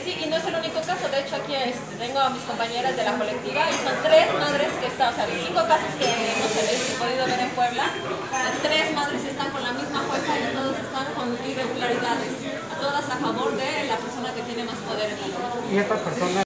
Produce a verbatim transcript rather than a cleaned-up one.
sí, y no es el único caso. De hecho, aquí este, tengo a mis compañeras de la colectiva y son tres madres que están, o sea, de cinco casos que hemos podido ver en Puebla, tres madres están con la misma fuerza y todas están con irregularidades, a todas a favor de la persona que tiene más poder en la ley. Y esta persona